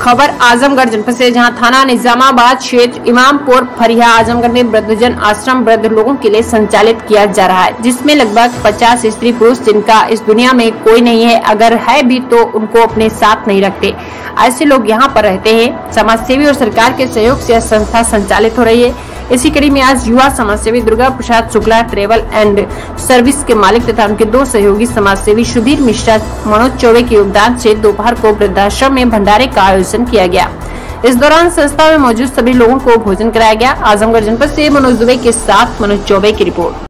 खबर आजमगढ़ जनपद से, जहां थाना निजामाबाद क्षेत्र इमामपुर फरिया आजमगढ़ में वृद्धजन आश्रम वृद्ध लोगों के लिए संचालित किया जा रहा है, जिसमें लगभग 50 स्त्री पुरुष जिनका इस दुनिया में कोई नहीं है, अगर है भी तो उनको अपने साथ नहीं रखते। ऐसे लोग यहां पर रहते हैं। समाज सेवी और सरकार के सहयोग से यह संस्था संचालित हो रही है। इसी कड़ी में आज युवा समाज सेवी Durga Prasad Shukla travel and service के मालिक तथा उनके 2 सहयोगी समाज सेवी सुधीर मिश्रा, मनोज चौबे के योगदान से दोपहर को वृद्धाश्रम में भंडारे का आयोजन किया गया। इस दौरान संस्था में मौजूद सभी लोगों को भोजन कराया गया। आजमगढ़ जनपद से मनोज दुबे के साथ मनोज चौबे की रिपोर्ट।